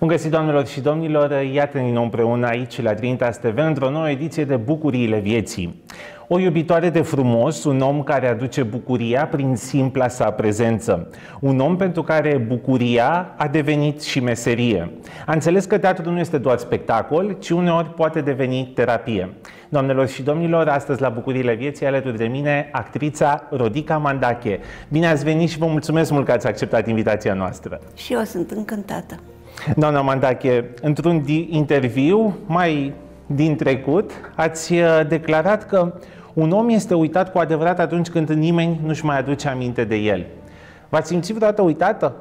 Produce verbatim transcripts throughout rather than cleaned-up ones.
Bun găsit, doamnelor și domnilor! Iată din nou împreună aici la Trinitas T V într-o nouă ediție de Bucuriile Vieții. O iubitoare de frumos, un om care aduce bucuria prin simpla sa prezență. Un om pentru care bucuria a devenit și meserie. A înțeles că teatrul nu este doar spectacol, ci uneori poate deveni terapie. Doamnelor și domnilor, astăzi la Bucuriile Vieții, alături de mine, actrița Rodica Mandache. Bine ați venit și vă mulțumesc mult că ați acceptat invitația noastră. Și eu sunt încântată. Doamna Mandache, într-un interviu mai din trecut, ați declarat că un om este uitat cu adevărat atunci când nimeni nu-și mai aduce aminte de el. V-ați simțit vreodată uitată?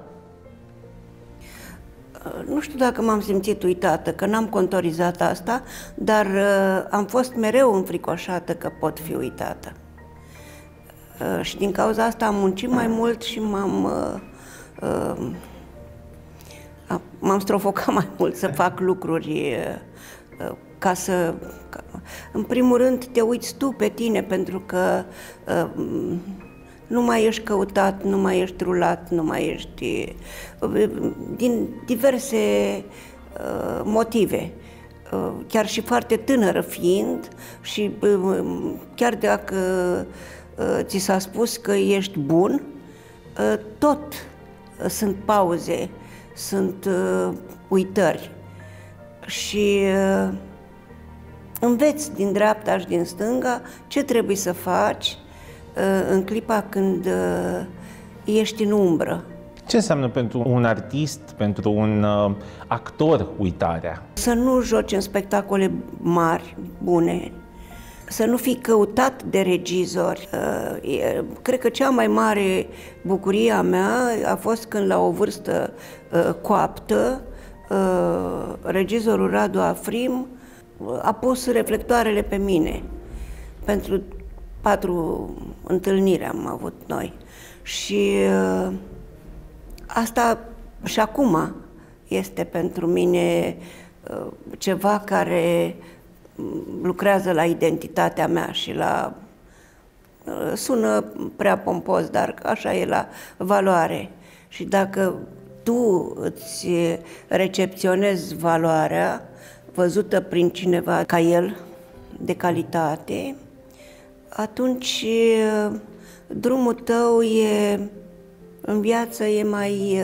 Nu știu dacă m-am simțit uitată, că n-am contorizat asta, dar uh, am fost mereu înfricoșată că pot fi uitată. Uh, și din cauza asta am muncit mai mult și m-am uh, uh, m-am strofocat mai mult să fac lucruri uh, uh, ca să... Ca, în primul rând te uiți tu pe tine, pentru că uh, nu mai ești căutat, nu mai ești rulat, nu mai ești... Uh, din diverse uh, motive. Uh, chiar și foarte tânără fiind și uh, chiar dacă uh, ți s-a spus că ești bun, uh, tot uh, sunt pauze, sunt uh, uitări. Și... Uh, înveți din dreapta și din stânga ce trebuie să faci uh, în clipa când uh, ești în umbră. Ce înseamnă pentru un artist, pentru un uh, actor uitarea? Să nu joci în spectacole mari, bune, să nu fii căutat de regizori. Uh, e, cred că cea mai mare bucurie a mea a fost când la o vârstă uh, coaptă, uh, regizorul Radu Afrim a pus reflectoarele pe mine. Pentru patru întâlniri am avut noi. Și uh, asta și acum este pentru mine uh, ceva care lucrează la identitatea mea și la... Uh, sună prea pompos, dar așa e, la valoare. Și dacă tu îți recepționezi valoarea văzută prin cineva ca el, de calitate, atunci drumul tău e, în viață e mai...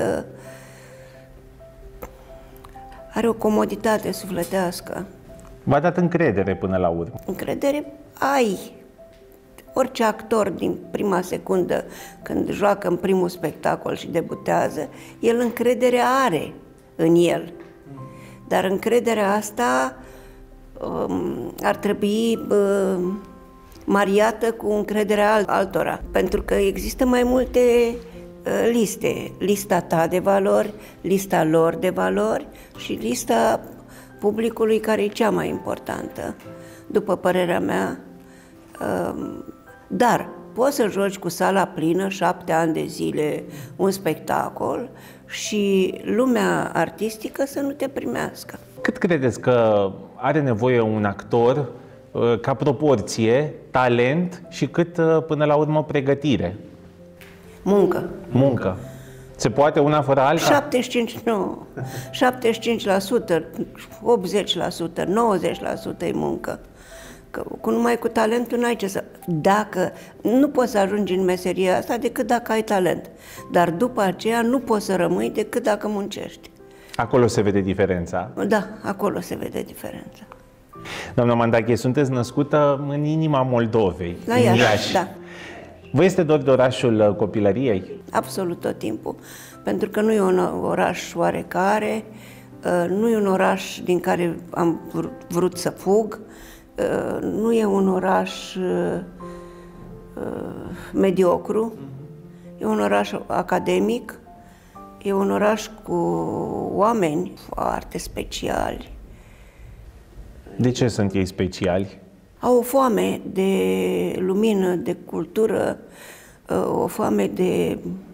are o comoditate sufletească. V-a dat încredere până la urmă? Încredere ai. Orice actor din prima secundă, când joacă în primul spectacol și debutează, el încredere are în el. Dar încrederea asta um, ar trebui um, mariată cu încrederea altora, pentru că există mai multe uh, liste. Lista ta de valori, lista lor de valori și lista publicului, care e cea mai importantă, după părerea mea. Um, dar poți să joci cu sala plină șapte ani de zile un spectacol și lumea artistică să nu te primească. Cât credeți că are nevoie un actor ca proporție, talent și cât până la urmă pregătire? Muncă. Muncă. Se poate una fără alta? șaptezeci și cinci, nu. șaptezeci și cinci la sută, optzeci la sută, nouăzeci la sută e muncă. Că cu numai cu talentul n-ai ce să... Dacă nu poți să ajungi în meseria asta decât dacă ai talent. Dar după aceea nu poți să rămâi decât dacă muncești. Acolo se vede diferența? Da, acolo se vede diferența. Doamna Mandache, sunteți născută în inima Moldovei, la în Iași, Iași. Da. Vă este dor de orașul copilăriei? Absolut tot timpul. Pentru că nu e un oraș oarecare, nu e un oraș din care am vrut să fug, nu e un oraș uh, uh, mediocru, e un oraș academic, e un oraș cu oameni foarte speciali. De ce sunt ei speciali? Au o foame de lumină, de cultură, o foame de,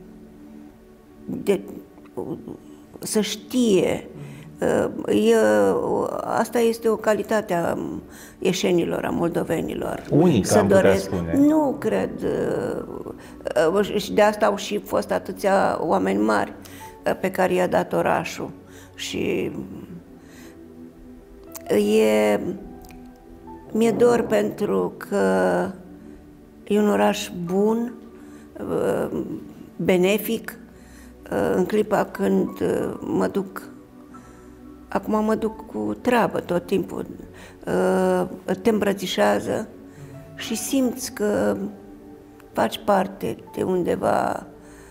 de să știe. E, asta este o calitate a ieșenilor, a moldovenilor. Unică, să am putea doresc. spune. Nu cred. Și de asta au și fost atâția oameni mari pe care i-a dat orașul. Și e, mi-e dor pentru că e un oraș bun, benefic, în clipa când mă duc, acum mă duc cu treabă tot timpul, te îmbrățișează și simți că faci parte de undeva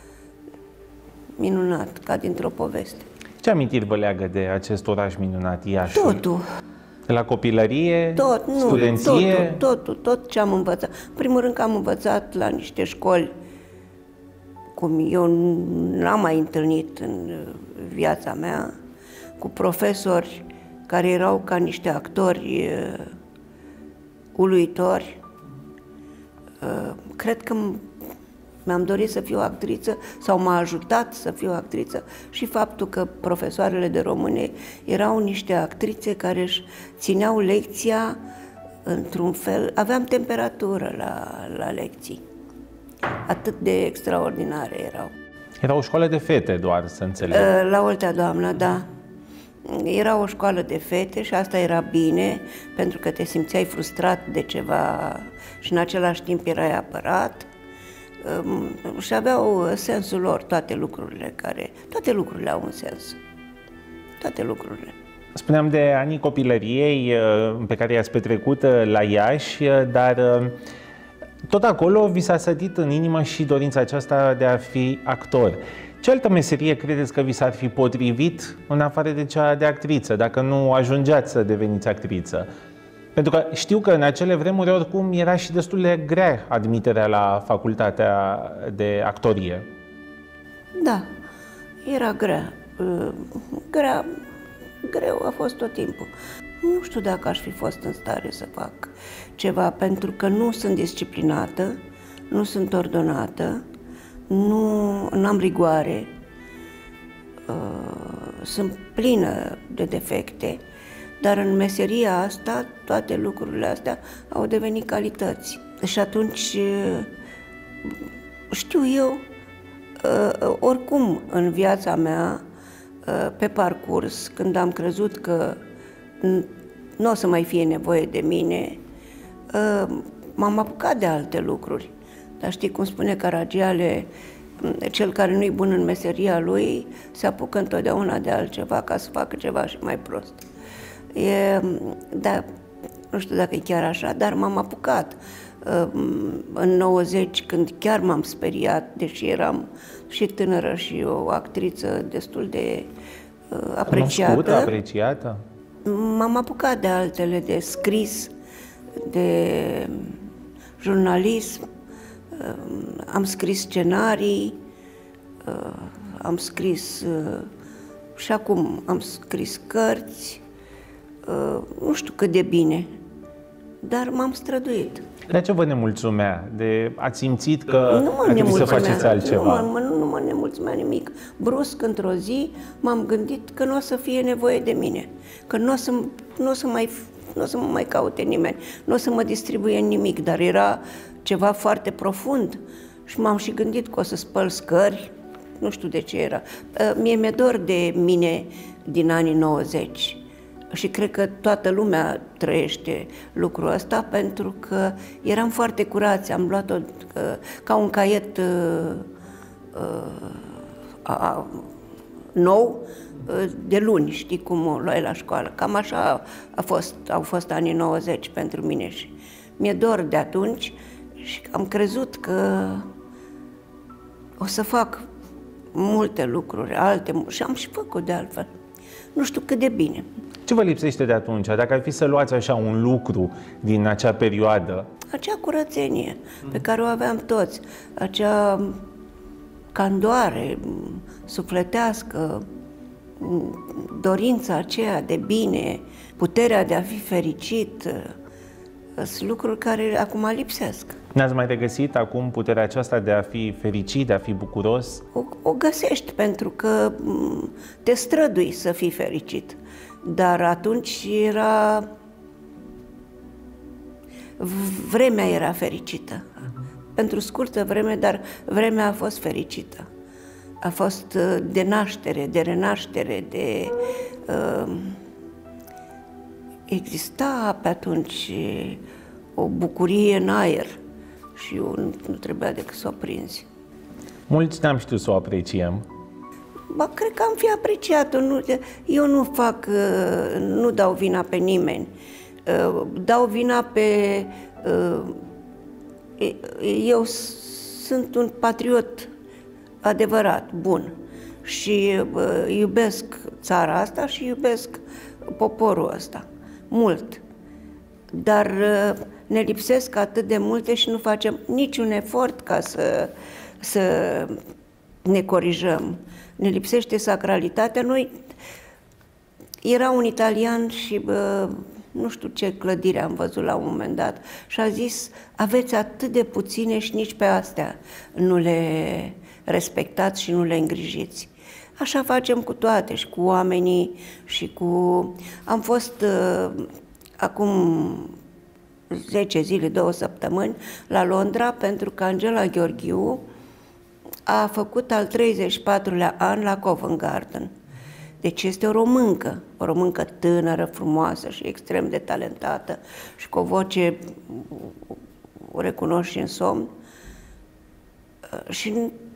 minunat, ca dintr-o poveste. Ce amintiri vă leagă de acest oraș minunat, Iași? Totul. De la copilărie, tot, nu, studenție? Totul, totul, tot ce am învățat. În primul rând că am învățat la niște școli cum eu n-am mai întâlnit în viața mea, cu profesori care erau ca niște actori uh, uluitori. Uh, cred că mi-am dorit să fiu actriță sau m-a ajutat să fiu actriță și faptul că profesoarele de române erau niște actrițe care își țineau lecția într-un fel, aveam temperatură la, la lecții. Atât de extraordinare erau. Era o școală de fete doar, să înțeleg. La Oltea Doamnă, da. Era o școală de fete și asta era bine, pentru că te simțeai frustrat de ceva și în același timp erai apărat. Și aveau sensul lor toate lucrurile care... Toate lucrurile au un sens. Toate lucrurile. Spuneam de anii copilăriei pe care i-ați petrecut la Iași, dar tot acolo vi s-a sădit în inimă și dorința aceasta de a fi actor. Ce altă meserie credeți că vi s-ar fi potrivit în afară de cea de actriță, dacă nu ajungeați să deveniți actriță? Pentru că știu că în acele vremuri, oricum, era și destul de grea admiterea la facultatea de actorie. Da, era grea. Grea, greu a fost tot timpul. Nu știu dacă aș fi fost în stare să fac ceva, pentru că nu sunt disciplinată, nu sunt ordonată, nu am rigoare, sunt plină de defecte. Dar în meseria asta, toate lucrurile astea au devenit calități. Și atunci, știu eu, oricum în viața mea, pe parcurs, când am crezut că nu o să mai fie nevoie de mine, m-am apucat de alte lucruri. Dar știi cum spune Caragiale, cel care nu-i bun în meseria lui se apucă întotdeauna de altceva ca să facă ceva și mai prost. E, da, nu știu dacă e chiar așa, dar m-am apucat. În nouăzeci, când chiar m-am speriat, deși eram și tânără și o actriță destul de apreciată. Cunoscută, apreciată? M-am apucat de altele, de scris, de jurnalism, am scris scenarii, am scris și acum am scris cărți. Uh, nu știu cât de bine, dar m-am străduit. De ce vă nemulțumea? De ați simțit că ar trebui să faceți altceva? Nu mă, nu, nu mă nemulțumea nimic. Brusc, într-o zi, m-am gândit că nu o să fie nevoie de mine, că nu o să, nu o să, mai, nu o să mă mai caute nimeni, nu o să mă distribuie nimic, dar era ceva foarte profund și m-am și gândit că o să spăl scări, nu știu de ce era. Uh, mie mi-e dor de mine din anii nouăzeci. Și cred că toată lumea trăiește lucrul ăsta, pentru că eram foarte curați, am luat-o uh, ca un caiet uh, uh, nou uh, de luni, știi cum o luai la școală. Cam așa a fost, au fost anii nouăzeci pentru mine și mi-e dor de atunci și am crezut că o să fac multe lucruri, alte, și am și făcut de altfel. Nu știu cât de bine. Ce vă lipsește de atunci? Dacă ar fi să luați așa un lucru din acea perioadă? Acea curățenie pe care o aveam toți, acea candoare sufletească, dorința aceea de bine, puterea de a fi fericit, sunt lucruri care acum lipsesc. N-ați mai regăsit acum puterea aceasta de a fi fericit, de a fi bucuros? O, o găsești pentru că te strădui să fii fericit. Dar atunci era... vremea era fericită. Pentru scurtă vreme, dar vremea a fost fericită. a fost de naștere, de renaștere, de... Uh, exista pe atunci o bucurie în aer și eu nu, nu trebuia decât să o prinzi. Mulți n-am știut să o apreciem. Ba, cred că am fi apreciat-o. Nu, eu nu fac, nu dau vina pe nimeni. Dau vina pe... Eu sunt un patriot adevărat, bun. Și iubesc țara asta și iubesc poporul ăsta. Mult. Dar ne lipsesc atât de multe și nu facem niciun efort ca să, să ne corijăm. Ne lipsește sacralitatea. Noi, era un italian și bă, nu știu ce clădire am văzut la un moment dat și a zis, aveți atât de puține și nici pe astea nu le respectați și nu le îngrijiți. Așa facem cu toate, și cu oamenii, și cu... Am fost uh, acum zece zile, două săptămâni, la Londra, pentru că Angela Gheorghiu a făcut al treizeci și patrulea an la Covent Garden. Deci este o româncă, o româncă tânără, frumoasă și extrem de talentată și cu o voce, o recunosc și în somn. Și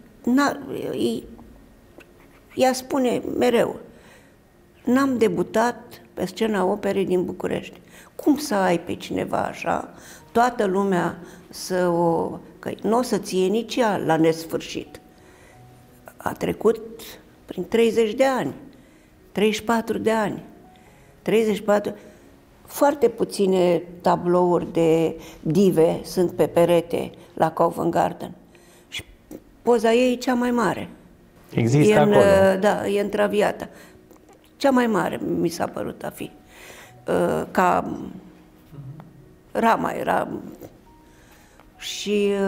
ea spune mereu, n-am debutat pe scena operei din București. Cum să ai pe cineva așa, toată lumea să o... că nu o să ție nici ea la nesfârșit. A trecut prin treizeci de ani, treizeci și patru de ani, treizeci și patru... Foarte puține tablouri de dive sunt pe perete la Covent Garden. Și poza ei e cea mai mare. Există e în, acolo. Da, e în Traviata. Cea mai mare mi s-a părut a fi. Ca Rama era. Și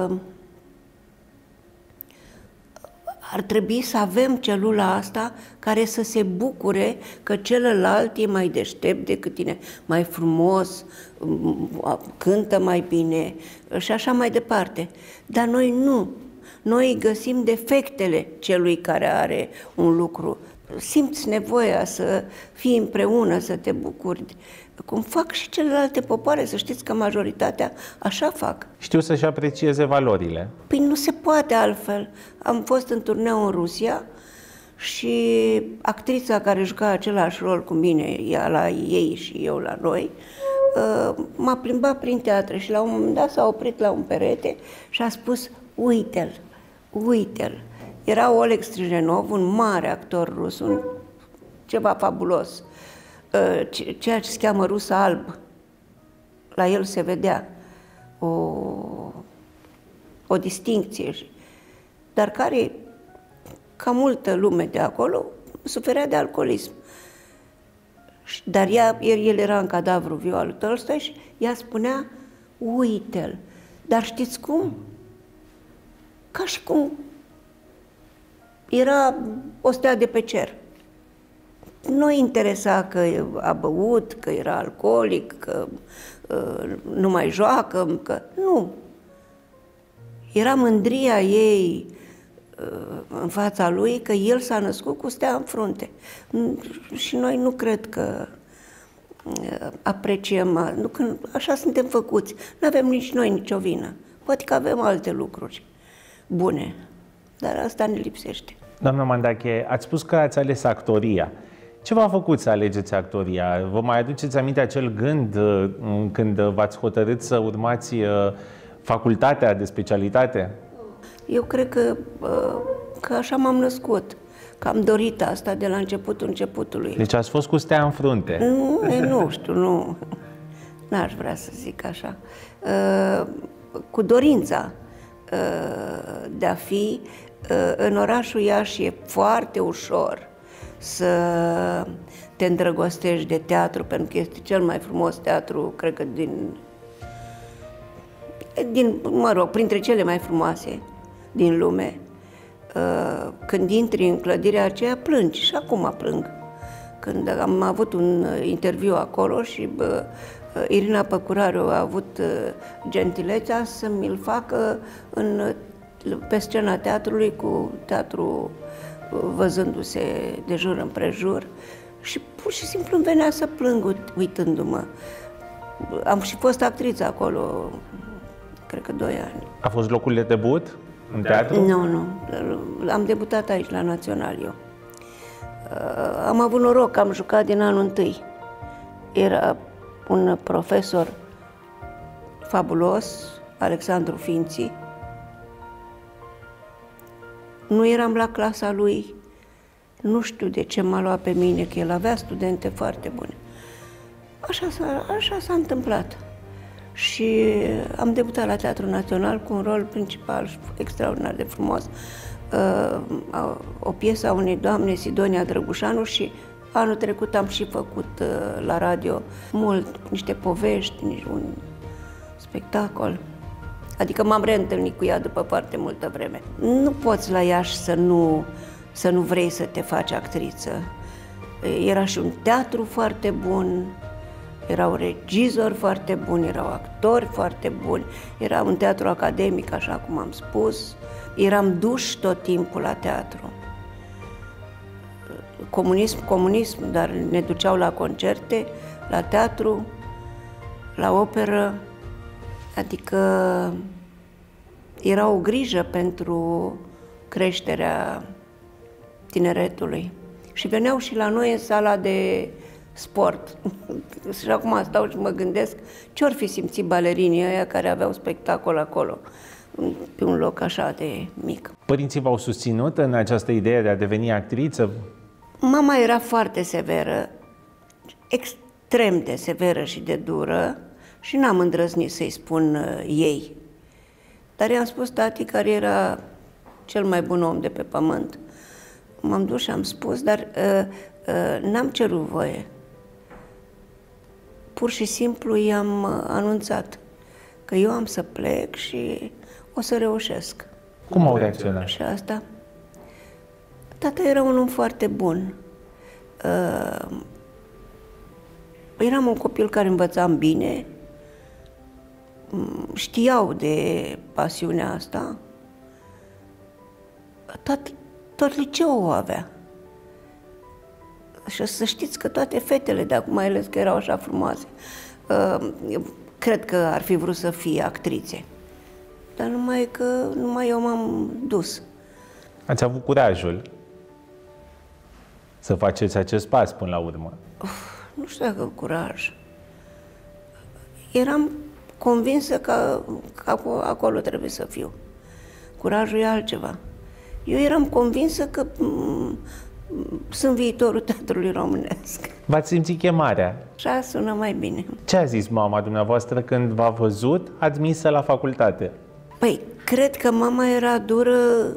ar trebui să avem celula asta care să se bucure că celălalt e mai deștept decât tine, mai frumos, cântă mai bine și așa mai departe. Dar noi nu. Noi găsim defectele celui care are un lucru. Simți nevoia să fii împreună, să te bucuri, cum fac și celelalte popoare, să știți că majoritatea așa fac. Știu să-și aprecieze valorile. Păi nu se poate altfel. Am fost în turneu în Rusia și actrița care juca același rol cu mine, ea la ei și eu la noi, m-a plimbat prin teatre și la un moment dat s-a oprit la un perete și a spus, uite-l, uite-l. Era Oleg Strijenov, un mare actor rus, un ceva fabulos, ceea ce se cheamă rus alb. La el se vedea o, o distincție, dar care, ca multă lume de acolo, suferea de alcoolism. Dar ea, el era în cadavru viu al lui Tolstoi și ea spunea, uite-l. Dar știți cum? Ca și cum era o stea de pe cer. Nu interesa că a băut, că era alcoolic, că uh, nu mai joacă, că... Nu. Era mândria ei uh, în fața lui că el s-a născut cu stea în frunte. Și noi nu cred că uh, apreciem, nu, că așa suntem făcuți. Nu avem nici noi nicio vină. Poate că avem alte lucruri bune, dar asta ne lipsește. Doamna Mandache, ați spus că ați ales actoria. Ce v-a făcut să alegeți actoria? Vă mai aduceți aminte acel gând când v-ați hotărât să urmați facultatea de specialitate? Eu cred că, că așa m-am născut, că am dorit asta de la începutul începutului. Deci ați fost cu stea în frunte? Nu, nu știu, nu. N-aș vrea să zic așa. Cu dorința de a fi. În orașul Iași e foarte ușor să te îndrăgostești de teatru, pentru că este cel mai frumos teatru, cred că din, din mă rog, printre cele mai frumoase din lume. Când intri în clădirea aceea, plângi și acum plâng. Când am avut un interviu acolo și bă, Irina Păcurariu a avut gentilețea să mi-l facă în pe scena teatrului cu teatru văzându-se de jur împrejur și pur și simplu îmi venea să plâng uitându-mă. Am și fost actriță acolo, cred că doi ani. A fost locul de debut în teatru? Nu, nu. Am debutat aici, la Național, eu. Am avut noroc, am jucat din anul întâi. Era un profesor fabulos, Alexandru Finții. Nu eram la clasa lui, nu știu de ce m-a luat pe mine, că el avea studente foarte bune. Așa s-a, așa s-a întâmplat. Și am debutat la Teatrul Național cu un rol principal extraordinar de frumos. O piesă a unei doamne, Sidonia Drăgușanu, și anul trecut am și făcut la radio mult, niște povești, un spectacol. Adică m-am reîntâlnit cu ea după foarte multă vreme. Nu poți la Iași să nu, să nu vrei să te faci actriță. Era și un teatru foarte bun, erau regizori foarte buni, erau actori foarte buni, era un teatru academic, așa cum am spus. Eram duși tot timpul la teatru. Comunism, comunism, dar ne duceau la concerte, la teatru, la operă, adică era o grijă pentru creșterea tineretului. Și veneau și la noi în sala de sport. Și acum stau și mă gândesc ce-or fi simțit balerinii ăia care aveau spectacol acolo, pe un loc așa de mic. Părinții v-au susținut în această idee de a deveni actriță? Mama era foarte severă, extrem de severă și de dură, și n-am îndrăznit să-i spun uh, ei. Dar i-am spus tati, care era cel mai bun om de pe pământ. M-am dus și am spus, dar uh, uh, n-am cerut voie. Pur și simplu i-am uh, anunțat că eu am să plec și o să reușesc. Cum au reacționat? Și asta. Tata era un om foarte bun. Uh, eram un copil care învățam bine, știau de pasiunea asta. Tot, tot liceul o avea. Și să știți că toate fetele de acum, mai ales că erau așa frumoase, uh, cred că ar fi vrut să fie actrițe. Dar numai că numai eu m-am dus. Ați avut curajul să faceți acest pas până la urmă? Uf, nu știu dacă curaj. Eram convinsă că, că acolo trebuie să fiu. Curajul e altceva. Eu eram convinsă că m- sunt viitorul teatrului românesc. V-ați simțit chemarea? Așa sună mai bine. Ce a zis mama dumneavoastră când v-a văzut admisă la facultate? Păi, cred că mama era dură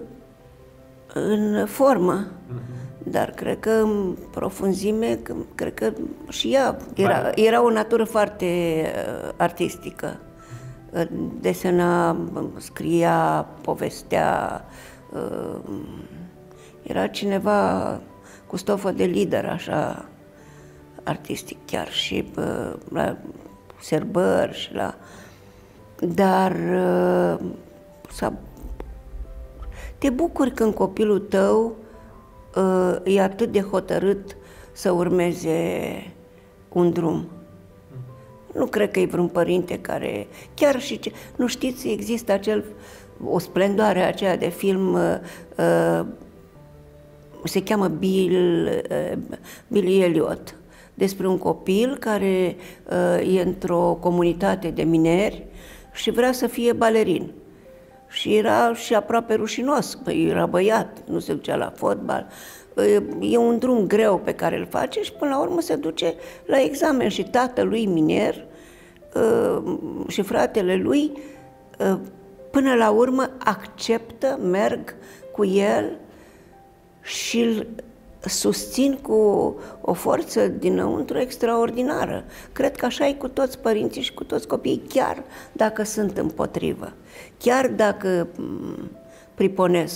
în formă, uh-huh. dar cred că în profunzime, că, cred că și ea era, era o natură foarte uh, artistică. Desena, scria, povestea, uh, era cineva cu stofă de lider, așa, artistic chiar, și uh, la serbări și la... Dar uh, s-a... te bucuri când copilul tău uh, e atât de hotărât să urmeze un drum. Nu cred că e vreun părinte care... Chiar și... Ce... Nu știți, există acel... o splendoare aceea de film... Uh, uh, se cheamă Bill, uh, Billy Elliot, despre un copil care uh, e într-o comunitate de mineri și vrea să fie balerin. Și era și aproape rușinos, băi, era băiat, nu se ducea la fotbal. E un drum greu pe care îl face și până la urmă se duce la examen și tatălui miner uh, și fratele lui uh, până la urmă acceptă, merg cu el și îl susțin cu o forță dinăuntru extraordinară. Cred că așa e cu toți părinții și cu toți copiii, chiar dacă sunt împotrivă, chiar dacă priponesc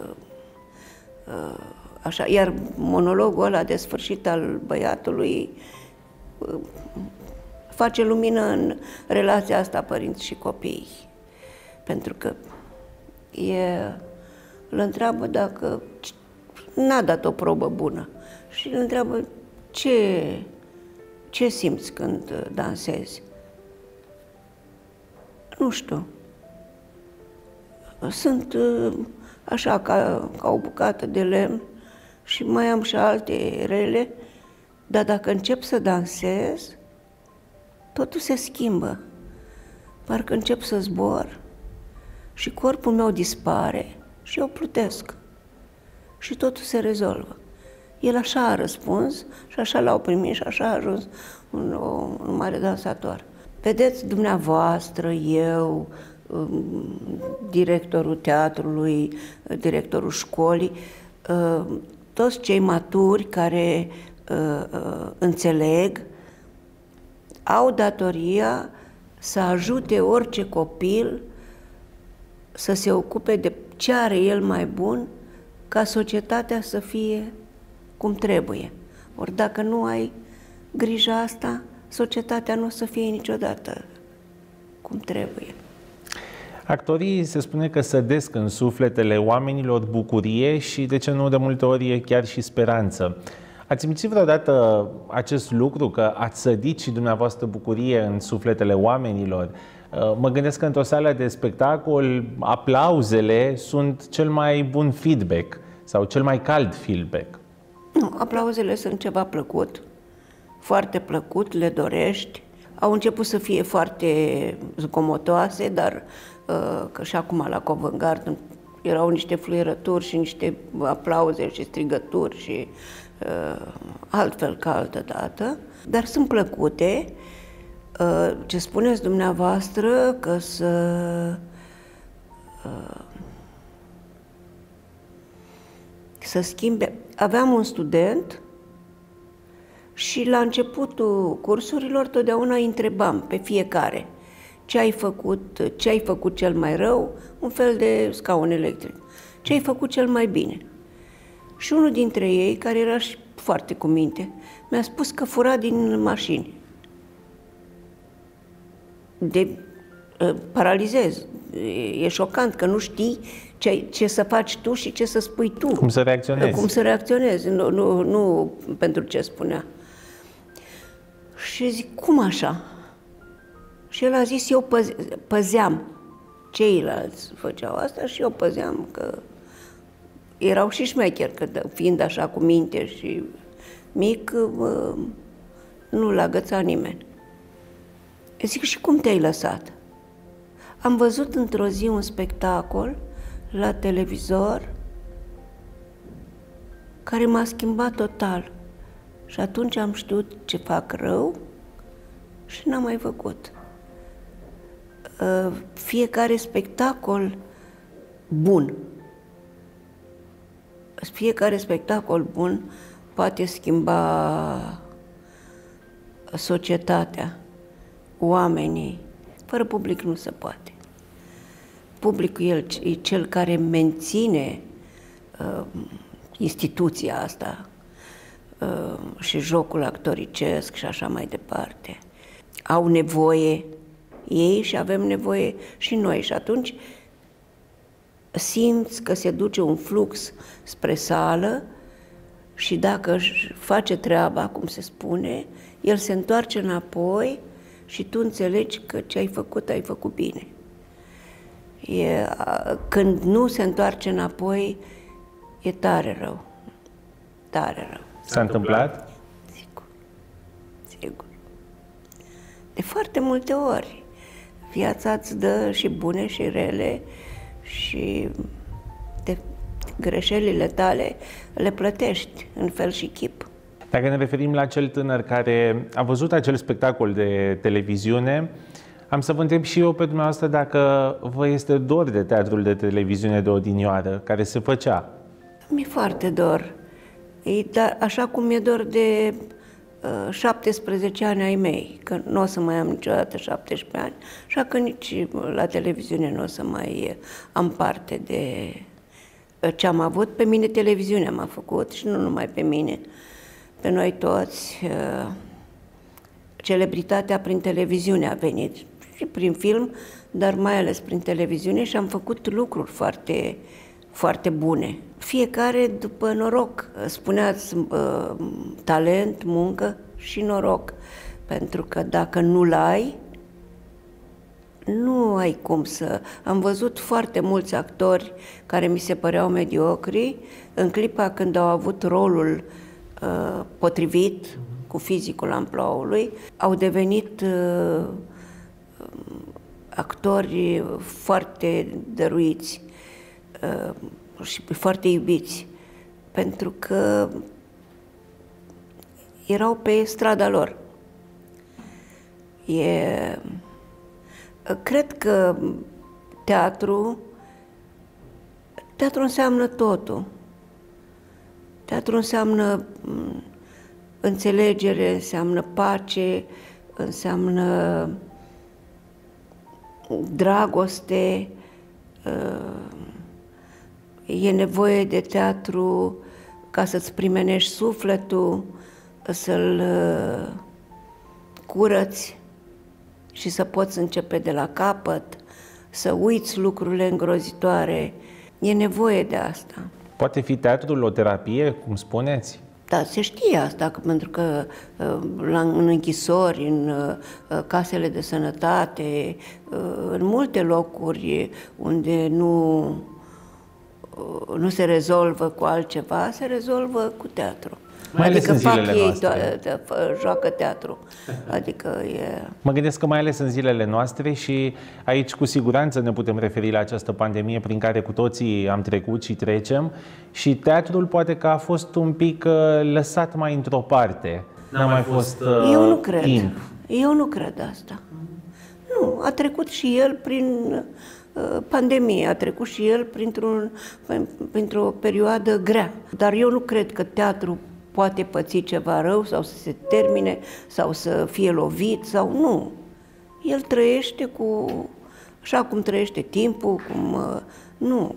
așa. Iar monologul ăla de sfârșit al băiatului face lumină în relația asta părinți și copii, pentru că E, îl întreabă dacă n-a dat o probă bună și îl întreabă ce, ce simți când dansezi. Nu știu. Sunt așa ca, ca o bucată de lemn și mai am și alte rele, dar dacă încep să dansez, totul se schimbă. Parcă încep să zbor și corpul meu dispare și eu plutesc. Și totul se rezolvă. El așa a răspuns și așa l-au primit și așa a ajuns un, un mare dansator. Vedeți, dumneavoastră, eu, directorul teatrului, directorul școlii, toți cei maturi care înțeleg, au datoria să ajute orice copil să se ocupe de ce are el mai bun, ca societatea să fie cum trebuie. Ori dacă nu ai grija asta, societatea nu o să fie niciodată cum trebuie. Actorii se spune că sădesc în sufletele oamenilor bucurie și, de ce nu, de multe ori chiar și speranță. Ați simțit vreodată acest lucru, că ați sădit și dumneavoastră bucurie în sufletele oamenilor? Mă gândesc că într-o sală de spectacol aplauzele sunt cel mai bun feedback sau cel mai cald feedback. Nu, aplauzele sunt ceva plăcut, foarte plăcut, le dorești. Au început să fie foarte zgomotoase, dar că și acum la Covent Garden erau niște fluierături și niște aplauze și strigături și uh, altfel ca altă dată, dar sunt plăcute. Uh, ce spuneți dumneavoastră că să uh, să schimbe. Aveam un student și la începutul cursurilor totdeauna îi întrebam pe fiecare ce ai făcut, ce ai făcut cel mai rău, un fel de scaun electric, ce ai făcut cel mai bine. Și unul dintre ei, care era și foarte cu minte, mi-a spus că fura din mașini. De uh, paralizez. E șocant că nu știi ce, ce să faci tu și ce să spui tu. Cum să reacționezi. Cum să reacționezi, nu, nu, nu pentru ce spunea. Și zic, cum așa? Și el a zis, eu păze, păzeam. Ceilalți făceau asta și eu păzeam, că erau și șmecheri, că fiind așa cu minte și mic, nu l-a agățat nimeni. Eu zic, și cum te-ai lăsat? Am văzut într-o zi un spectacol la televizor care m-a schimbat total. Și atunci am știut ce fac rău și n-am mai făcut. Fiecare spectacol bun, fiecare spectacol bun poate schimba societatea, oamenii. Fără public nu se poate. Publicul e cel care menține uh, instituția asta uh, și jocul actoricesc și așa mai departe. Au nevoie ei și avem nevoie și noi. Și atunci simți că se duce un flux spre sală și dacă își face treaba, cum se spune, el se întoarce înapoi și tu înțelegi că ce ai făcut, ai făcut bine. E, când nu se întoarce înapoi, e tare rău. Tare rău. S-a întâmplat? Sigur. Sigur. De foarte multe ori. Viața îți dă și bune și rele și de greșelile tale le plătești în fel și chip. Dacă ne referim la acel tânăr care a văzut acel spectacol de televiziune, am să vă întreb și eu pe dumneavoastră dacă vă este dor de teatrul de televiziune de odinioară, care se făcea. Mi-e foarte dor. E, dar așa cum mi-e dor de uh, șaptesprezece ani ai mei, că nu o să mai am niciodată șaptesprezece ani, așa că nici la televiziune nu o să mai am parte de uh, ce am avut. Pe mine televiziunea m-a făcut și nu numai pe mine, pe noi toți. Uh, celebritatea prin televiziune a venit și prin film, dar mai ales prin televiziune și am făcut lucruri foarte, foarte bune. Fiecare după noroc. Spuneați uh, talent, muncă și noroc. Pentru că dacă nu-l ai, nu ai cum să... Am văzut foarte mulți actori care mi se păreau mediocri, în clipa când au avut rolul uh, potrivit, cu fizicul amploului, au devenit uh, actori foarte dăruiți uh, și foarte iubiți, pentru că erau pe strada lor. E... Cred că teatru, teatru înseamnă totul. Teatru înseamnă înțelegere, înseamnă pace, înseamnă dragoste. E nevoie de teatru ca să-ți primenești sufletul, să-l curăți și să poți începe de la capăt, să uiți lucrurile îngrozitoare. E nevoie de asta. Poate fi teatrul o terapie, cum spuneți? Da, se știe asta, că, pentru că la, în închisori, în casele de sănătate, în multe locuri unde nu, nu se rezolvă cu altceva, se rezolvă cu teatru. Mai adică ales în fac zilele ei, noastre. to- joacă teatru. Adică e... Mă gândesc că mai ales în zilele noastre și aici cu siguranță ne putem referi la această pandemie prin care cu toții am trecut și trecem și teatrul poate că a fost un pic uh, lăsat mai într-o parte. N-a mai fost uh, Eu nu cred. timp. Eu nu cred asta. Nu, a trecut și el prin uh, pandemie, a trecut și el printr-un, printr-o perioadă grea. Dar eu nu cred că teatrul poate păți ceva rău sau să se termine sau să fie lovit sau nu. El trăiește cu, așa cum trăiește timpul, cum, uh, nu,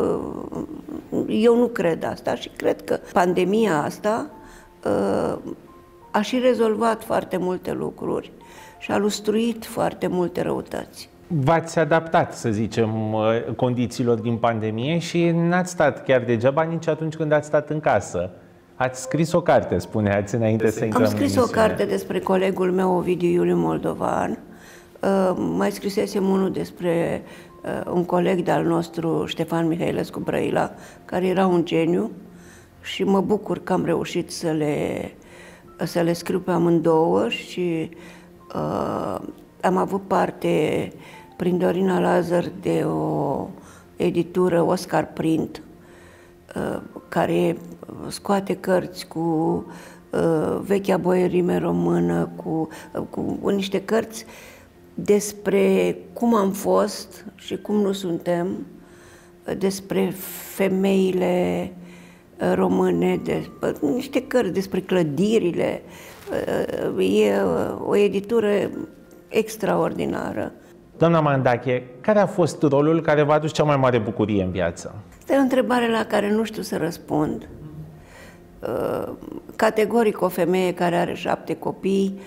uh, eu nu cred asta și cred că pandemia asta uh, a și rezolvat foarte multe lucruri și a lustruit foarte multe răutăți. V-ați adaptat, să zicem, condițiilor din pandemie și n-ați stat chiar degeaba nici atunci când ați stat în casă. Ați scris o carte, spuneați, înainte să intrăm Am scris în o carte despre colegul meu, Ovidiu Iuliu Moldovan. Mai scrisesem unul despre un coleg de-al nostru, Ștefan Mihailescu Brăila, care era un geniu și mă bucur că am reușit să le, să le scriu pe amândouă și uh, am avut parte prin Dorina Lazar de o editură Oscar Print, uh, care scoate cărți cu uh, vechea boierime română, cu, uh, cu niște cărți despre cum am fost și cum nu suntem, despre femeile române, de, niște cărți despre clădirile. E o editură extraordinară. Doamna Mandache, care a fost rolul care v-a adus cea mai mare bucurie în viață? Este o întrebare la care nu știu să răspund. Categoric o femeie care are șapte copii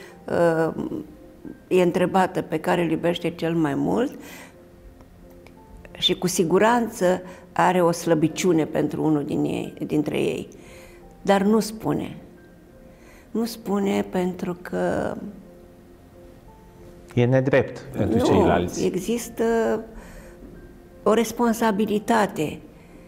e întrebată pe care îl iubește cel mai mult și cu siguranță are o slăbiciune pentru unul din ei, dintre ei, dar nu spune. Nu spune pentru că... E nedrept pentru nu, ceilalți. Există o responsabilitate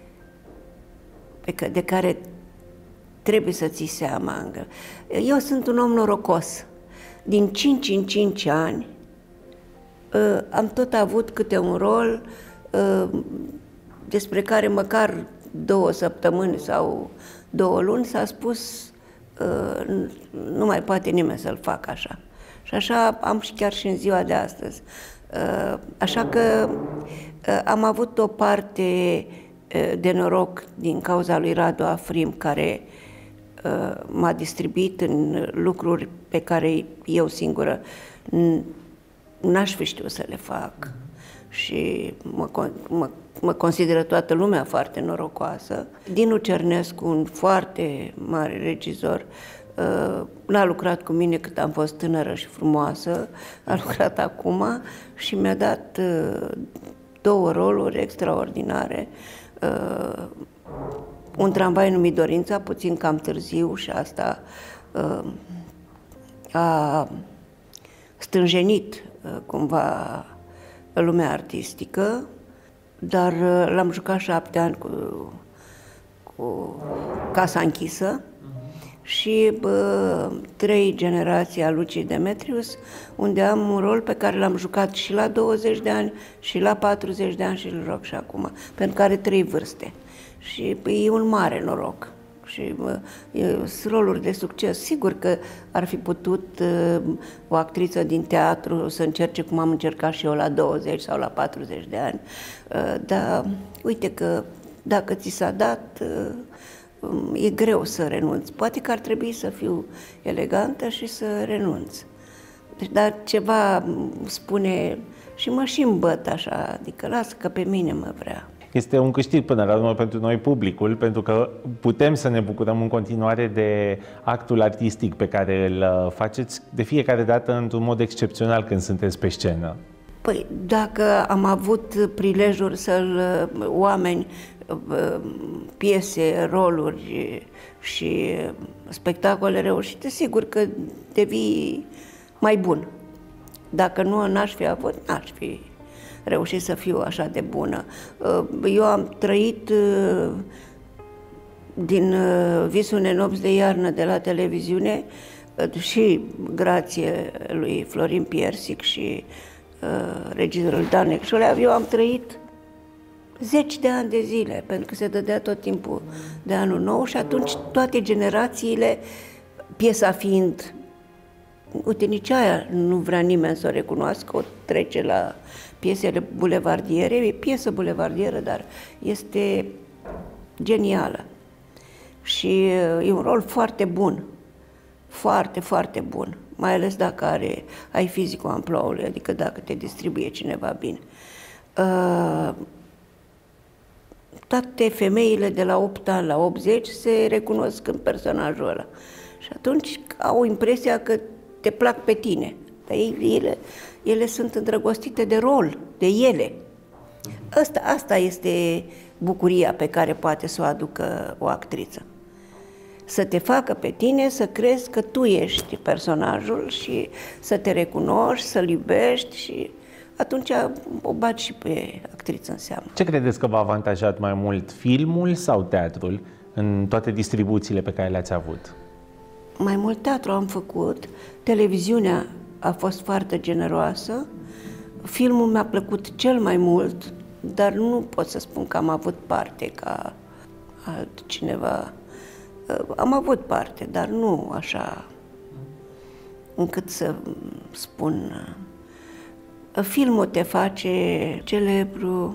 pe de care trebuie să ții seama. Eu sunt un om norocos. Din cinci în cinci ani am tot avut câte un rol despre care măcar două săptămâni sau două luni s-a spus nu mai poate nimeni să-l facă așa. Și așa am și chiar și în ziua de astăzi. Așa că am avut o parte de noroc din cauza lui Radu Afrim, care m-a distribuit în lucruri pe care eu singură n-aș fi știut să le fac. Și mă, mă, mă consideră toată lumea foarte norocoasă. Dinu Cernescu, un foarte mare regizor, N-a lucrat cu mine cât am fost tânără și frumoasă, a lucrat acum și mi-a dat două roluri extraordinare. Un tramvai numit Dorința, puțin cam târziu, și asta a stânjenit cumva lumea artistică, dar l-am jucat șapte ani cu, cu Casa închisă și bă, trei generații a Lucii Demetrius, unde am un rol pe care l-am jucat și la douăzeci de ani, și la patruzeci de ani și îl joc și acum, pentru că are trei vârste. Și bă, e un mare noroc. Și sunt roluri de succes. Sigur că ar fi putut uh, o actriță din teatru să încerce cum am încercat și eu la douăzeci sau la patruzeci de ani, uh, dar uite că dacă ți s-a dat, uh, e greu să renunți. Poate că ar trebui să fiu elegantă și să renunț. Deci, dar ceva spune și mă și îmbăt așa, adică lasă că pe mine mă vrea. Este un câștig până la urmă pentru noi, publicul, pentru că putem să ne bucurăm în continuare de actul artistic pe care îl faceți de fiecare dată într-un mod excepțional când sunteți pe scenă. Păi, dacă am avut prilejuri să-l oameni, piese, roluri și spectacole reușite, sigur că devii mai bun. Dacă nu n-aș fi avut, n-aș fi reușit să fiu așa de bună. Eu am trăit din Visul unei nopți de iarnă de la televiziune și grație lui Florin Piersic și regizorul Dan Exolea, eu am trăit zeci de ani de zile, pentru că se dădea tot timpul de anul nou și atunci toate generațiile, piesa fiind, uite, nici aia nu vrea nimeni să o recunoască, o trece la piesele bulevardiere, e piesă bulevardieră, dar este genială. Și e un rol foarte bun, foarte, foarte bun, mai ales dacă are, ai fizicul amploului, adică dacă te distribuie cineva bine. Uh, toate femeile de la opt ani la optzeci se recunosc în personajul ăla. Și atunci au impresia că te plac pe tine. Dar ele, ele sunt îndrăgostite de rol, de ele. Asta, asta este bucuria pe care poate să o aducă o actriță. Să te facă pe tine să crezi că tu ești personajul și să te recunoști, să-l iubești și atunci o bagi și pe actriță în seamă. Ce credeți că v-a avantajat mai mult, filmul sau teatrul, în toate distribuțiile pe care le-ați avut? Mai mult teatru am făcut, televiziunea a fost foarte generoasă, filmul mi-a plăcut cel mai mult, dar nu pot să spun că am avut parte ca altcineva. Am avut parte, dar nu așa încât să spun. Filmul te face celebru.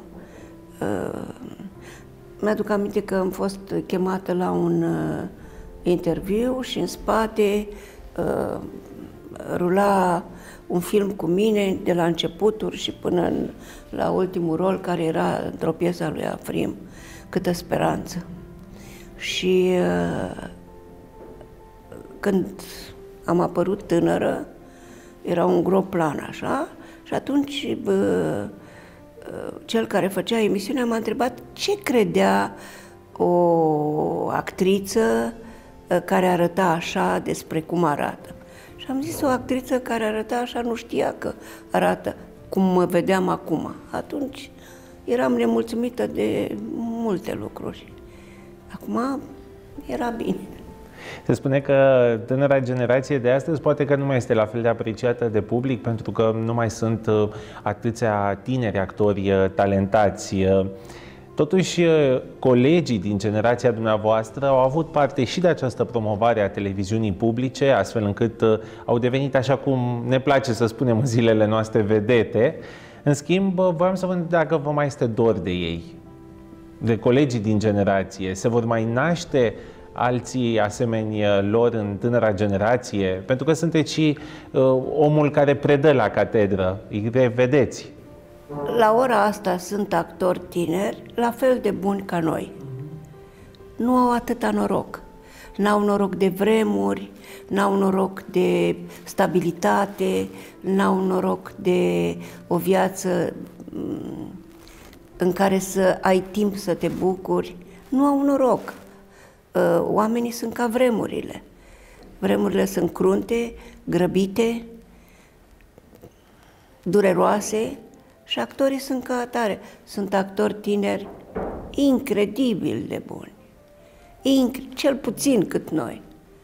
Mi-aduc aminte că am fost chemată la un interviu și în spate uh, rula un film cu mine de la începuturi și până în, la ultimul rol, care era într-o piesă a lui Afrim, Câtă speranță. Și uh, când am apărut tânără, era un gros plan așa, și atunci uh, cel care făcea emisiunea m-a întrebat ce credea o actriță care arăta așa despre cum arată. Și am zis, o actriță care arăta așa nu știa că arată cum mă vedeam acum. Atunci eram nemulțumită de multe lucruri. Acum era bine. Se spune că tânăra generație de astăzi poate că nu mai este la fel de apreciată de public pentru că nu mai sunt atâția tineri actori talentați. Totuși, colegii din generația dumneavoastră au avut parte și de această promovare a televiziunii publice, astfel încât au devenit, așa cum ne place să spunem în zilele noastre, vedete. În schimb, voiam să vă întreb dacă vă mai este dor de ei, de colegii din generație. Se vor mai naște alții asemenea lor în tânăra generație? Pentru că sunteți și uh, omul care predă la catedră, îi revedeți. La ora asta sunt actori tineri, la fel de buni ca noi. Nu au atâta noroc. N-au noroc de vremuri, n-au noroc de stabilitate, n-au noroc de o viață în care să ai timp să te bucuri. Nu au noroc. Oamenii sunt ca vremurile. Vremurile sunt crunte, grăbite, dureroase și actorii sunt ca atare. Sunt actori tineri incredibil de buni. Inc- cel puțin cât noi.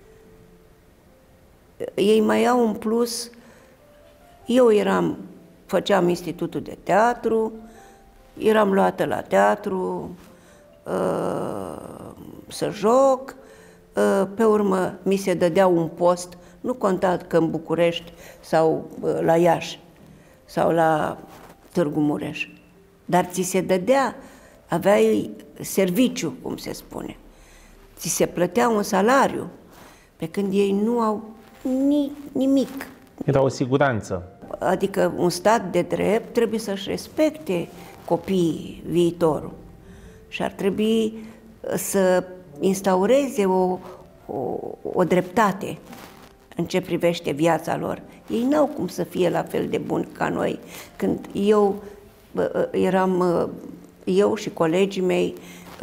Ei mai au un plus. Eu eram, făceam institutul de teatru, eram luată la teatru uh, să joc, uh, pe urmă mi se dădea un post, nu conta că în București sau uh, la Iași sau la Târgu Mureș, dar ți se dădea, aveai serviciu, cum se spune, ți se plătea un salariu, pe când ei nu au ni, nimic. Era o siguranță. Adică un stat de drept trebuie să-și respecte copiii, viitorul. Și ar trebui să instaureze o, o, o dreptate în ce privește viața lor. Ei n-au cum să fie la fel de buni ca noi. Când eu eram, eu și colegii mei,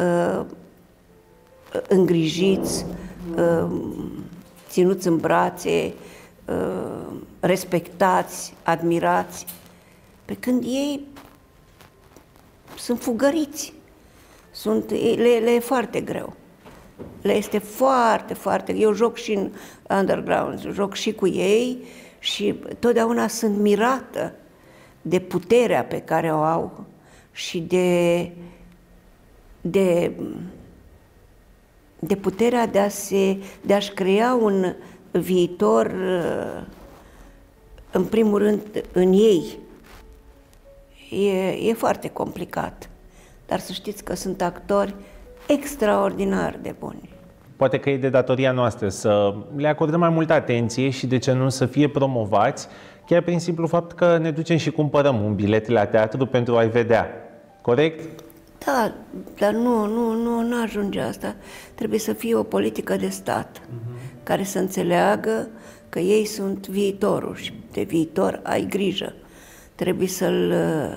îngrijiți, ținuți în brațe, respectați, admirați, pe când ei sunt fugăriți. Sunt, le, le e foarte greu. Le este foarte, foarte... Eu joc și în underground, joc și cu ei și totdeauna sunt mirată de puterea pe care o au și de, de, de puterea de, a se, de a-și crea un viitor, în primul rând, în ei. E, e foarte complicat, dar să știți că sunt actori extraordinar de buni. Poate că e de datoria noastră să le acordăm mai multă atenție și, de ce nu, să fie promovați, chiar prin simplu fapt că ne ducem și cumpărăm un bilet la teatru pentru a-i vedea. Corect? Da, dar nu, nu, nu, nu ajunge asta. Trebuie să fie o politică de stat, uh-huh. care să înțeleagă că ei sunt viitorul și de viitor ai grijă. Trebuie să-l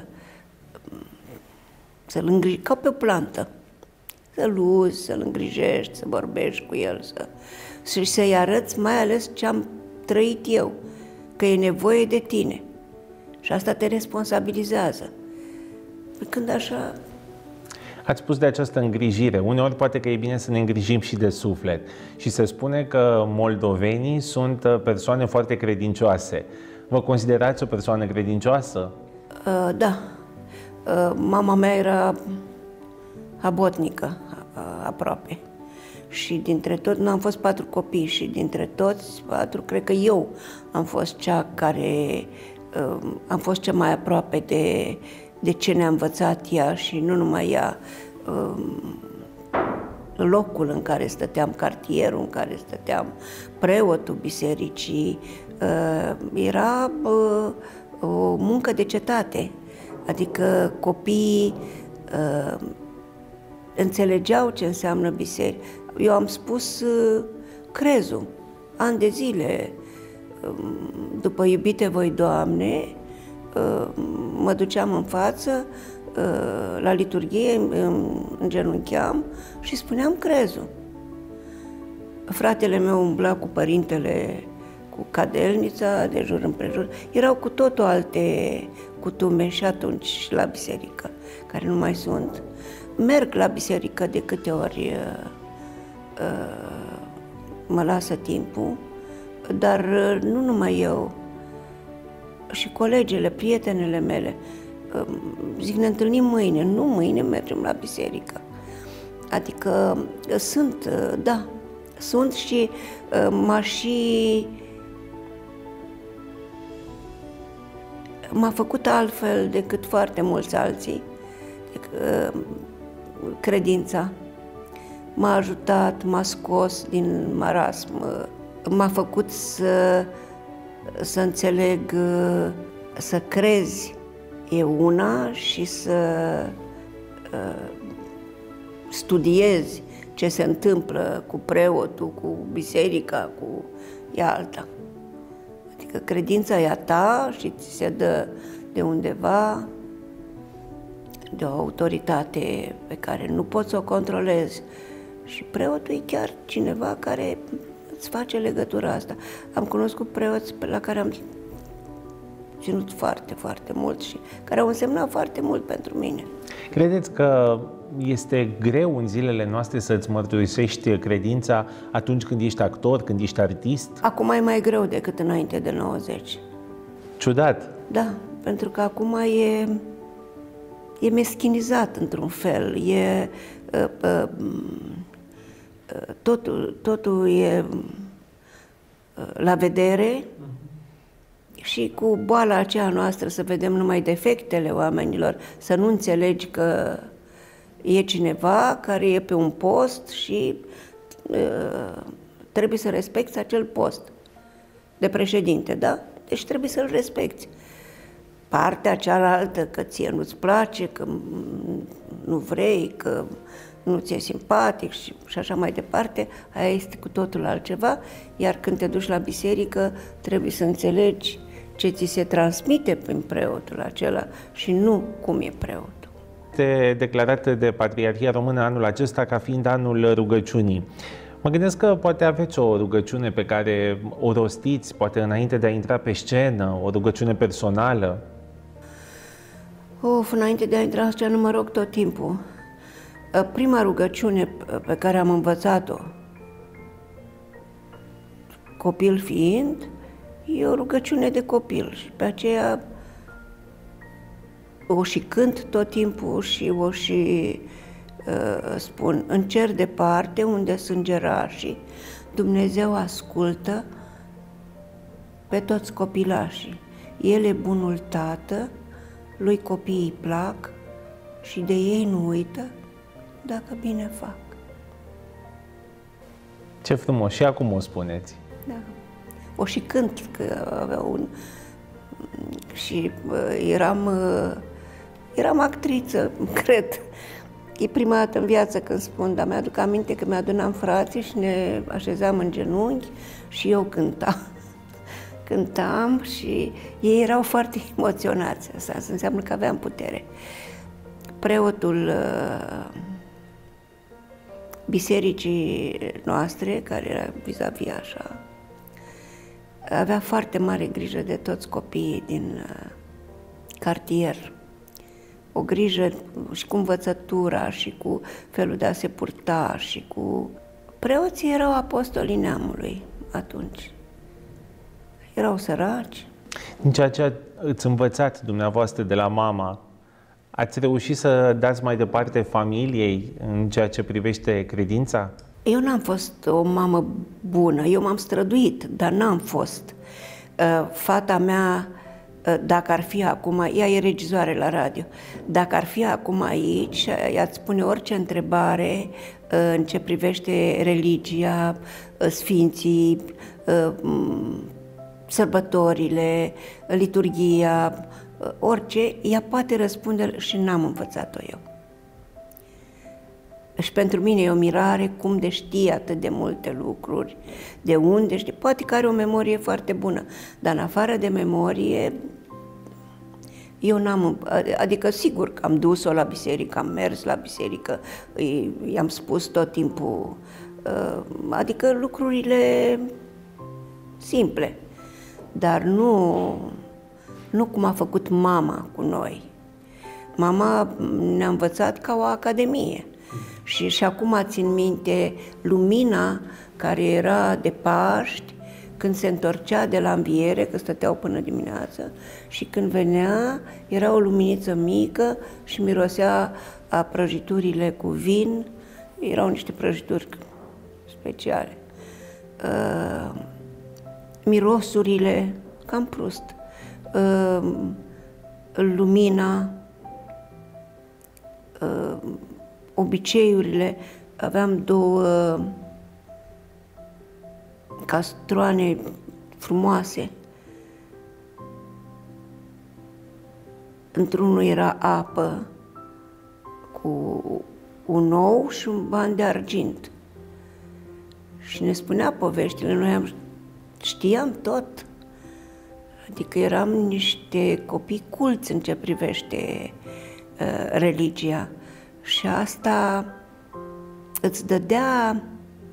să-l îngriji ca pe o plantă. Să-l uzi, să-l îngrijești, să vorbești cu el, să, și să-i arăți mai ales ce am trăit eu, că e nevoie de tine. Și asta te responsabilizează. Când așa... Ați spus de această îngrijire. Uneori poate că e bine să ne îngrijim și de suflet. Și se spune că moldovenii sunt persoane foarte credincioase. Vă considerați o persoană credincioasă? Uh, da. Uh, mama mea era abotnică, uh, aproape. Și dintre toți, nu am fost patru copii și dintre toți patru, cred că eu am fost cea care, uh, am fost cea mai aproape de, de ce ne-a învățat ea și nu numai ea, uh, locul în care stăteam, cartierul în care stăteam, preotul bisericii, uh, era uh, o muncă de cetate, adică copiii uh, înțelegeau ce înseamnă biserică. Eu am spus uh, crezul, ani de zile, uh, după Iubite voi, Doamne, uh, mă duceam în față, uh, la liturghie, îngenuncheam și spuneam crezul. Fratele meu umbla cu părintele, cu cadelnița, de jur împrejur. Erau cu totul alte cutume și atunci la biserică, care nu mai sunt. Merg la biserică de câte ori uh, uh, mă lasă timpul, dar uh, nu numai eu, și colegele, prietenele mele, uh, zic, ne întâlnim mâine, nu mâine mergem la biserică. Adică uh, sunt, uh, da, sunt și uh, m-a și... m-a făcut altfel decât foarte mulți alții, uh, credința. M-a ajutat, m-a scos din marasm, m-a făcut să, să înțeleg, să crezi e una și să uh, studiezi ce se întâmplă cu preotul, cu biserica, cu e alta. Adică credința e a ta și ți se dă de undeva, de o autoritate pe care nu poți să o controlezi. Și preotul e chiar cineva care îți face legătura asta. Am cunoscut preoți la care am ținut foarte, foarte mult și care au însemnat foarte mult pentru mine. Credeți că este greu în zilele noastre să-ți mărturisești credința atunci când ești actor, când ești artist? Acum e mai greu decât înainte de nouăzeci. Ciudat. Da, pentru că acum e, e meschinizat într-un fel, e, uh, uh, totul, totul e uh, la vedere. Și cu boala aceea noastră să vedem numai defectele oamenilor, să nu înțelegi că e cineva care e pe un post și uh, trebuie să respecti acel post de președinte, da? Deci trebuie să-l respecti. Partea cealaltă, că ție nu-ți place, că nu vrei, că nu ți-e simpatic și, și așa mai departe, aia este cu totul altceva, iar când te duci la biserică trebuie să înțelegi ce ți se transmite prin preotul acela și nu cum e preotul. Este declarat de Patriarhia Română anul acesta ca fiind anul rugăciunii. Mă gândesc că poate aveți o rugăciune pe care o rostiți, poate înainte de a intra pe scenă, o rugăciune personală. Of, înainte de a intra în scenă mă rog tot timpul. Prima rugăciune pe care am învățat-o, copil fiind, e o rugăciune de copil și pe aceea o și cânt tot timpul și o și uh, spun. În cer departe, unde sunt îngerașii, Dumnezeu ascultă pe toți copilașii. El e bunul tată, lui copiii plac și de ei nu uită dacă bine fac. Ce frumos! Și acum o spuneți. Da. O și cânt, că avea un... și uh, eram, uh, eram actriță, cred. E prima dată în viață când spun, dar mi-aduc aminte că mi-adunam frații și ne așezam în genunchi și eu cântam. Cântam și ei erau foarte emoționați. Asta înseamnă că aveam putere. Preotul uh, bisericii noastre, care era vis-a-vis așa, avea foarte mare grijă de toți copiii din uh, cartier. O grijă și cu învățătura și cu felul de a se purta și cu... Preoții erau apostolii neamului atunci. Erau săraci. Din ceea ce ați învățat dumneavoastră de la mama, ați reușit să dați mai departe familiei în ceea ce privește credința? Eu n-am fost o mamă bună, eu m-am străduit, dar n-am fost. Fata mea, dacă ar fi acum, ea e regizoare la radio, dacă ar fi acum aici, ea-ți spune orice întrebare în ce privește religia, sfinții, sărbătorile, liturghia, orice, ea poate răspunde și n-am învățat-o eu. Și pentru mine e o mirare cum de știe atât de multe lucruri, de unde știe. Poate că are o memorie foarte bună, dar în afară de memorie, eu n-am, adică sigur că am dus-o la biserică, am mers la biserică, i-am spus tot timpul, adică lucrurile simple, dar nu, nu cum a făcut mama cu noi. Mama ne-a învățat ca o academie. Și, și acum țin minte lumina care era de Paști, când se întorcea de la înviere, că stăteau până dimineață, și când venea, era o luminiță mică și mirosea a prăjiturile cu vin, erau niște prăjituri speciale. Uh, mirosurile, cam Proust, uh, lumina, uh, obiceiurile, aveam două castroane frumoase. Într-unul era apă cu un ou și un ban de argint. Și ne spunea poveștile, noi am știam tot. Adică eram niște copii culți în ce privește uh, religia. Și asta îți dădea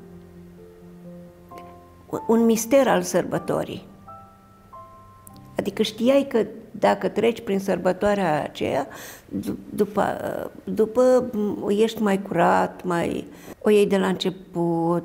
un mister al sărbătorii. Adică știai că dacă treci prin sărbătoarea aceea, după, după ești mai curat, mai o iei de la început.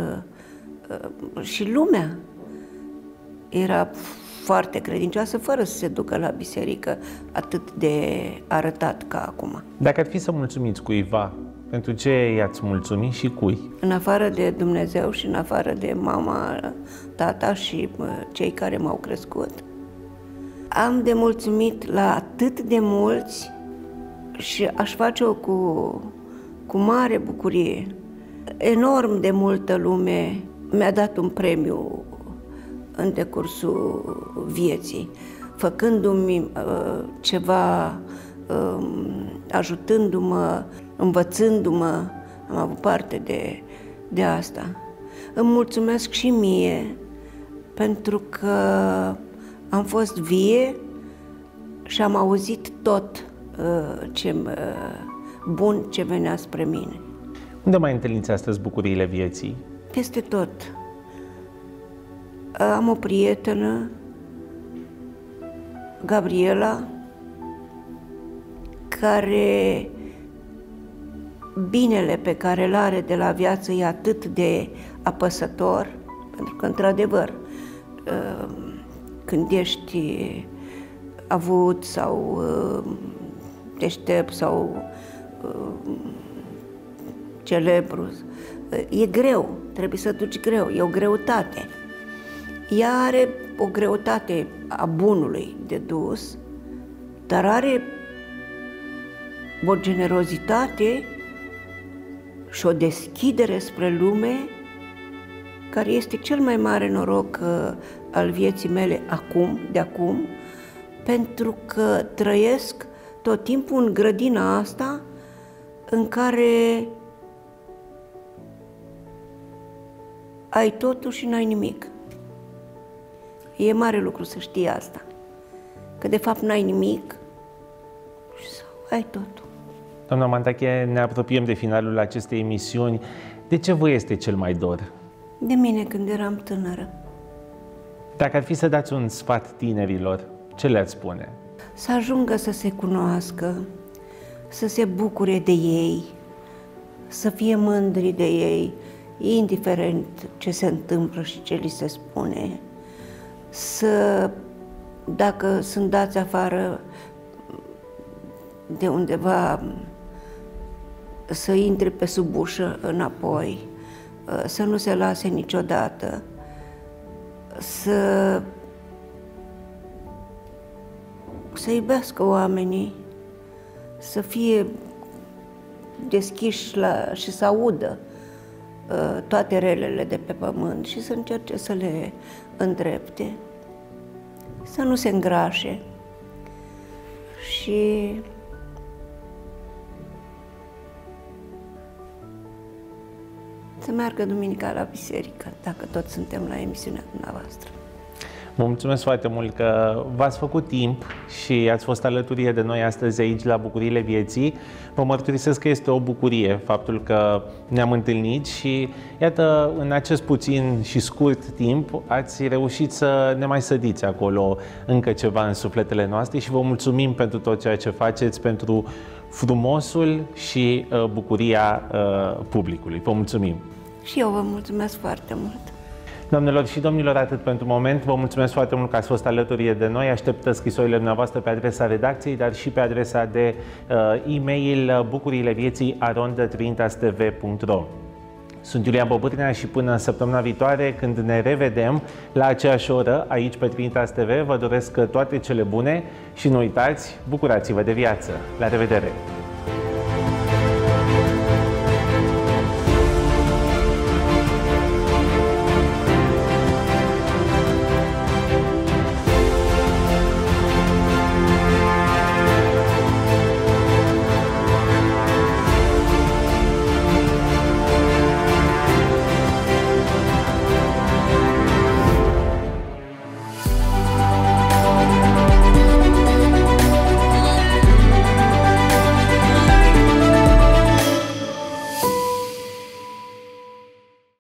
Și lumea era foarte credincioasă, fără să se ducă la biserică atât de arătat ca acum. Dacă ar fi să mulțumiți cuiva, pentru ce i-ați mulțumi și cui? În afară de Dumnezeu și în afară de mama, tata și cei care m-au crescut, am de mulțumit la atât de mulți și aș face-o cu, cu mare bucurie. Enorm de multă lume mi-a dat un premiu în decursul vieții, făcându-mi uh, ceva, uh, ajutându-mă, învățându-mă. Am avut parte de, de asta. Îmi mulțumesc și mie pentru că am fost vie și am auzit tot uh, ce uh, bun ce venea spre mine. Unde mai întâlniți astăzi bucuriile vieții? Peste tot. Am o prietenă, Gabriela, care binele pe care îl are de la viață e atât de apăsător, pentru că, într-adevăr, când ești avut sau deștept sau celebru, e greu, trebuie să duci greu, e o greutate. Ea are o greutate a bunului de dus, dar are o generozitate și o deschidere spre lume care este cel mai mare noroc uh, al vieții mele acum, de acum, pentru că trăiesc tot timpul în grădina asta în care ai totul și n-ai nimic. E mare lucru să știi asta, că de fapt n-ai nimic sau ai totul. Doamna Mantache, ne apropiem de finalul acestei emisiuni. De ce vă este cel mai dor? De mine când eram tânără. Dacă ar fi să dați un sfat tinerilor, ce le-ați spune? Să ajungă să se cunoască, să se bucure de ei, să fie mândri de ei, indiferent ce se întâmplă și ce li se spune. Să, dacă sunt dați afară de undeva, să intre pe sub ușă înapoi, să nu se lase niciodată, să, să iubească oamenii, să fie deschiși la, și să audă toate relele de pe pământ și să încerce să le îndrepte, să nu se îngrașe și să meargă duminica la biserică, dacă tot suntem la emisiunea dumneavoastră. Vă mulțumesc foarte mult că v-ați făcut timp și ați fost alături de noi astăzi aici la Bucuriile Vieții. Vă mărturisesc că este o bucurie faptul că ne-am întâlnit și iată, în acest puțin și scurt timp ați reușit să ne mai sădiți acolo încă ceva în sufletele noastre și vă mulțumim pentru tot ceea ce faceți, pentru frumosul și uh, bucuria uh, publicului. Vă mulțumim! Și eu vă mulțumesc foarte mult! Doamnelor și domnilor, atât pentru moment. Vă mulțumesc foarte mult că ați fost alături de noi. Aștept scrisorile dumneavoastră pe adresa redacției, dar și pe adresa de uh, e-mail bucuriilevieții arond trintas t v punct ro. Sunt Iulian Bobârnea și până în săptămâna viitoare, când ne revedem la aceeași oră, aici pe Trintas T V, vă doresc toate cele bune și nu uitați, bucurați-vă de viață. La revedere!